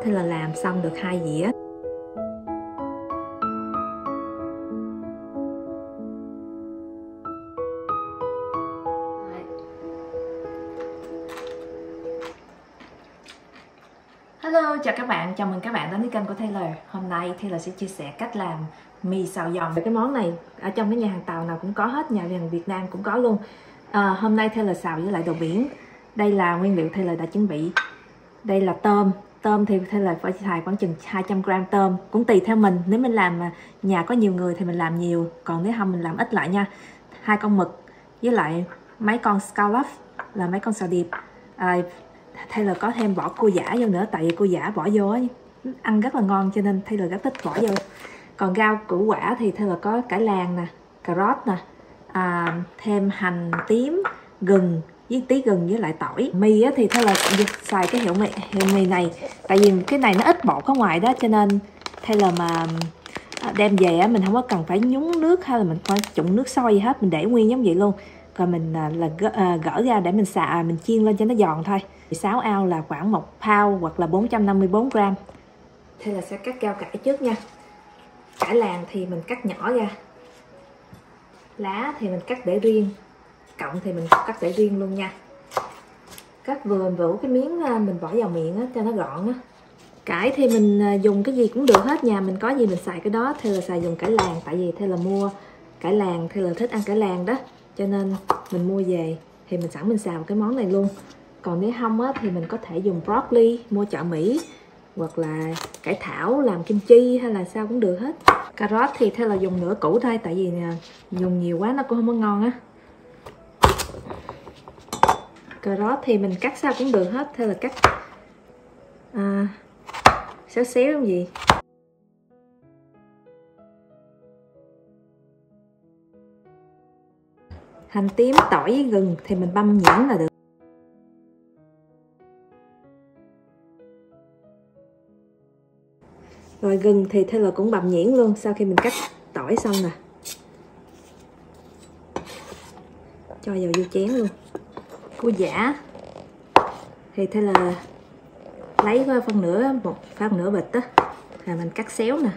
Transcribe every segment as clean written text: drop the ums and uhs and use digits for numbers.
thì là làm xong được 2 dĩa. Hello, chào các bạn, chào mừng các bạn đến với kênh của Taylor. Hôm nay Taylor sẽ chia sẻ cách làm mì xào dòng. Cái món này ở trong cái nhà hàng Tàu nào cũng có hết, nhà hàng Việt Nam cũng có luôn. Hôm nay Taylor xào với lại đồ biển. Đây là nguyên liệu Taylor đã chuẩn bị. Đây là tôm. Tôm thì Taylor phải xài khoảng chừng 200g tôm. Cũng tùy theo mình, nếu mình làm nhà có nhiều người thì mình làm nhiều, còn nếu không mình làm ít lại nha. 2 con mực với lại mấy con scallop là mấy con sò điệp. Taylor có thêm vỏ cua giả vô nữa, tại vì cua giả bỏ vô ấy, ăn rất là ngon cho nên Taylor rất thích bỏ vô. Còn rau củ quả thì Taylor có cải làng nè, cà rốt nè, thêm hành tím, gừng với tí gừng với lại tỏi. Mì á, thì Taylor xài cái hiệu mì này, tại vì cái này nó ít bột ở ngoài đó, cho nên Taylor mà đem về á, mình không có cần phải nhúng nước hay là mình phải trụng nước sôi gì hết, mình để nguyên giống vậy luôn. Rồi mình gỡ ra để mình mình chiên lên cho nó giòn thôi. 6 ounce là khoảng 1 pound hoặc là 454g. Thế là sẽ cắt rau cải trước nha. Cải làng thì mình cắt nhỏ ra, lá thì mình cắt để riêng, cọng thì mình cắt để riêng luôn nha. Cắt vừa vỗ cái miếng mình bỏ vào miệng á, cho nó gọn á. Cải thì mình dùng cái gì cũng được hết, nhà mình có gì mình xài cái đó. Thế là xài dùng cải làng, tại vì thế là mua cải làng, thế là thích ăn cải làng đó, cho nên mình mua về thì mình sẵn mình xào cái món này luôn. Còn nếu không á, thì mình có thể dùng broccoli mua chợ Mỹ, hoặc là cải thảo làm kim chi hay là sao cũng được hết. Cà rốt thì theo là dùng nửa củ thôi, tại vì dùng nhiều quá nó cũng không có ngon á. Cà rốt thì mình cắt sao cũng được hết, theo là cắt xéo xéo không gì. Hành tím, tỏi với gừng thì mình băm nhuyễn là được. Rồi gừng thì Taylor cũng bằm nhuyễn luôn sau khi mình cắt tỏi xong nè. Cho vào vô chén luôn. Cua giả thì Taylor lấy một phân nửa bịch á, là mình cắt xéo nè.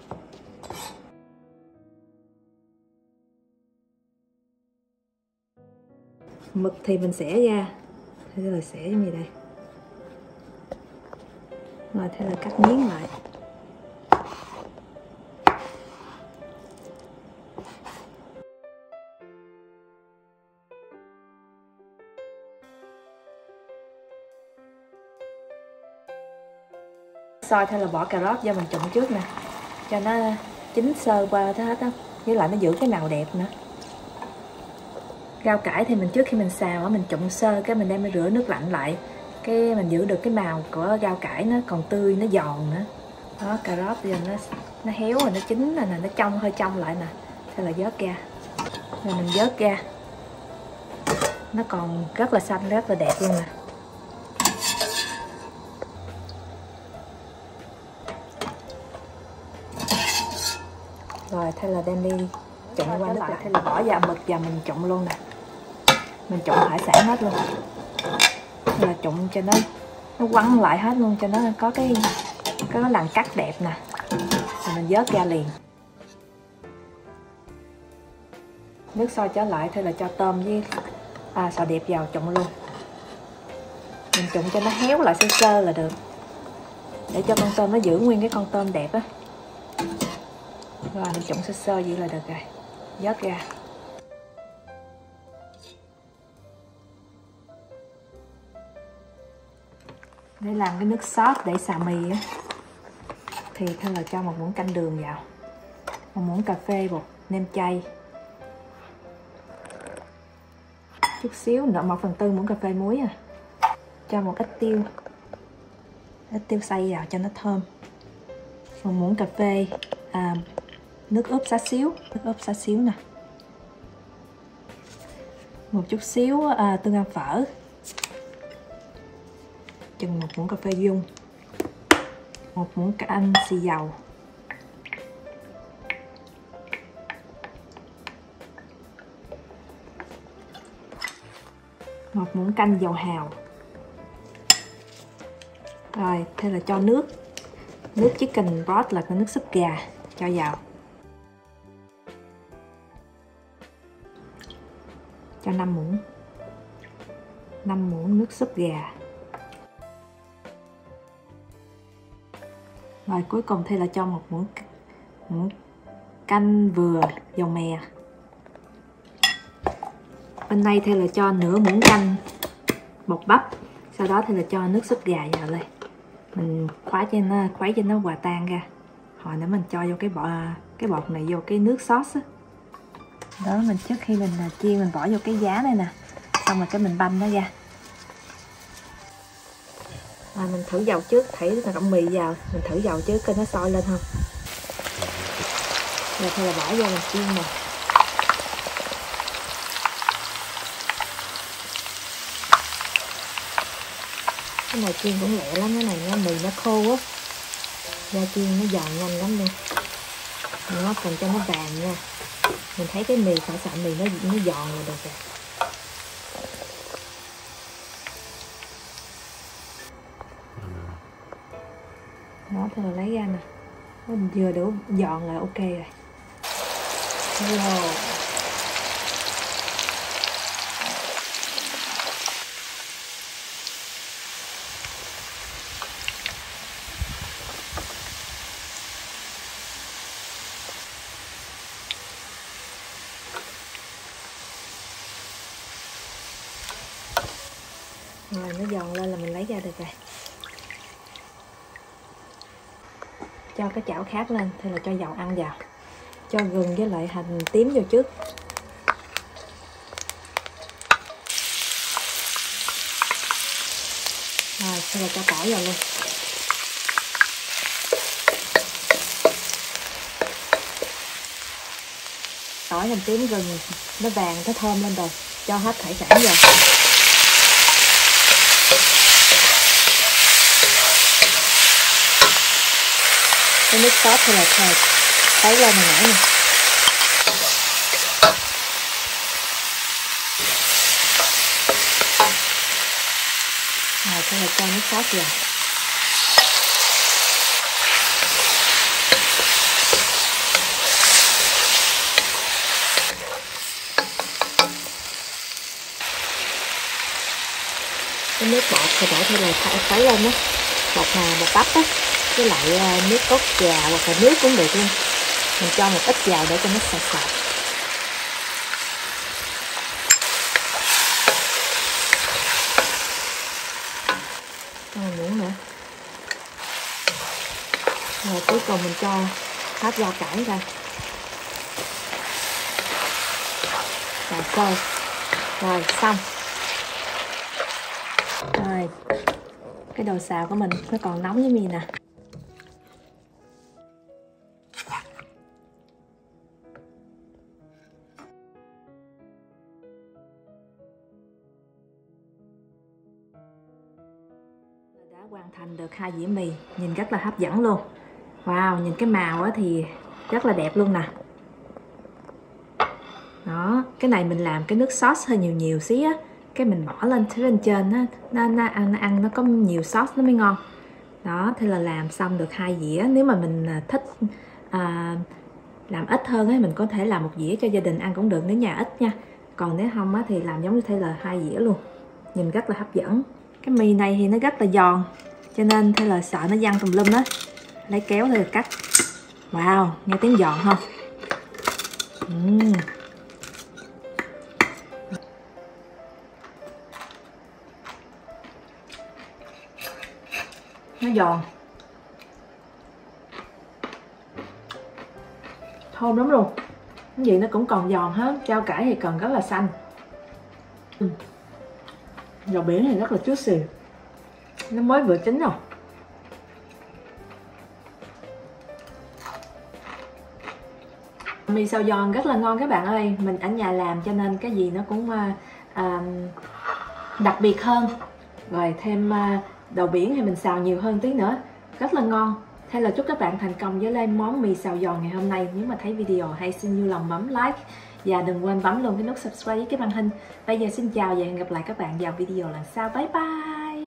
Mực thì mình xẻ ra, Taylor xẻ như vậy đây. Rồi Taylor cắt miếng lại. Xôi theo là bỏ cà rốt vô mình trụng trước nè, cho nó chín sơ qua hết á, với lại nó giữ cái màu đẹp nữa. Rau cải thì mình trước khi mình xào á, mình trụng sơ cái mình đem đi rửa nước lạnh lại, cái mình giữ được cái màu của rau cải nó còn tươi, nó giòn nữa. Đó, cà rốt bây giờ nó héo rồi, nó chín rồi nè, nó trong hơi trong lại nè, thế là vớt ra. Rồi mình vớt ra, nó còn rất là xanh, rất là đẹp luôn nè. Rồi thế là đem đi trụng qua nước lại, thế là bỏ vào mực và mình trụng luôn nè. Mình trụng hải sản hết luôn, thế là trụng cho nó quăng lại hết luôn, cho nó có cái lằn cắt đẹp nè. Rồi mình vớt ra liền. Nước sôi trở lại, thế là cho tôm với sò điệp vào trụng luôn. Mình trụng cho nó héo lại sơ sơ là được, để cho con tôm nó giữ nguyên cái con tôm đẹp á. Rồi mình trụng sơ sơ vậy là được rồi, vớt ra. Để làm cái nước sốt để xào mì á, thì thôi là cho một muỗng canh đường vào, một muỗng cà phê bột nêm chay, chút xíu nữa 1/4 muỗng cà phê muối cho một ít tiêu xay vào cho nó thơm, một muỗng cà phê nước ướp xá xíu nè, một chút xíu tương ăn phở, chừng 1 muỗng cà phê dung, 1 muỗng canh xì dầu, 1 muỗng canh dầu hào, Rồi thế là cho nước chicken broth là cái nước súp gà cho vào, cho 5 muỗng nước súp gà. Rồi cuối cùng thì là cho 1 muỗng canh vừa dầu mè. Bên đây thì là cho nửa muỗng canh bột bắp. Sau đó thì là cho nước súp gà vào đây. Mình khuấy cho nó hòa tan ra. Hồi nữa mình cho vô cái bột này vô cái nước sauce á. Đó, mình trước khi mình chiên mình bỏ vô cái giá này nè. Xong rồi cái mình băm nó ra. Mình thử dầu trước, thấy là đọng mì vào, mình thử dầu trước coi nó sôi lên không. Rồi thôi là bỏ vô mình chiên nè. Cái này chiên cũng lẹ lắm, cái này nó mì nó khô á, da chiên nó giòn nhanh lắm luôn. Nó cần cho nó vàng nha. Mình thấy cái mì phải sợ mì nó giòn là được rồi. Đó thì là lấy ra nè, nó vừa đủ giòn là ok rồi. Wow. Rồi nó giòn lên là mình lấy ra được rồi. Cho cái chảo khác lên, thì là cho dầu ăn vào. Cho gừng với lại hành tím vô trước. Rồi, thì là cho tỏi vào luôn. Tỏi, hành tím, gừng nó vàng, nó thơm lên rồi. Cho hết hải sản vào. Cái nước sốt thì là khuấy lên hồi nãy nè. Rồi thế là cho nước sốt vào. Cái nước bọt thì bỏ theo là khuấy lên đó. Bột bắp á, với lại nước cốt gà hoặc là nước cũng được luôn. Mình cho một ít vào để cho nó sạch sạch. Cho một muỗng nữa. Rồi cuối cùng mình cho hết rau cải ra. Rồi sôi. Rồi xong. Rồi cái đồ xào của mình nó còn nóng với mì nè. Đã hoàn thành được 2 dĩa mì, nhìn rất là hấp dẫn luôn. Wow, nhìn cái màu thì rất là đẹp luôn nè. Đó, cái này mình làm cái nước sauce hơi nhiều xí á, cái mình bỏ lên phía bên trên á, nó ăn nó có nhiều sauce nó mới ngon. Đó, thế là làm xong được 2 dĩa. Nếu mà mình thích làm ít hơn ấy, mình có thể làm 1 dĩa cho gia đình ăn cũng được nếu nhà ít nha. Còn nếu không á, thì làm giống như thế là 2 dĩa luôn. Nhìn rất là hấp dẫn. Cái mì này thì nó rất là giòn, cho nên thế là sợ nó văng tùm lum á, lấy kéo thôi cắt. Wow, nghe tiếng giòn không? Nó giòn, thơm lắm luôn. Cái gì nó cũng còn giòn hết. Rau cải thì còn rất là xanh. Rau biển thì rất là juicy, nó mới vừa chín rồi. Mì xào giòn rất là ngon các bạn ơi. Mình ở nhà làm cho nên cái gì nó cũng đặc biệt hơn. Rồi thêm đậu biển thì mình xào nhiều hơn tí nữa, rất là ngon. Thế là chúc các bạn thành công với lên món mì xào giòn ngày hôm nay. Nếu mà thấy video hay xin vui lòng bấm like và đừng quên bấm luôn cái nút subscribe với cái màn hình. Bây giờ xin chào và hẹn gặp lại các bạn vào video lần sau. Bye bye.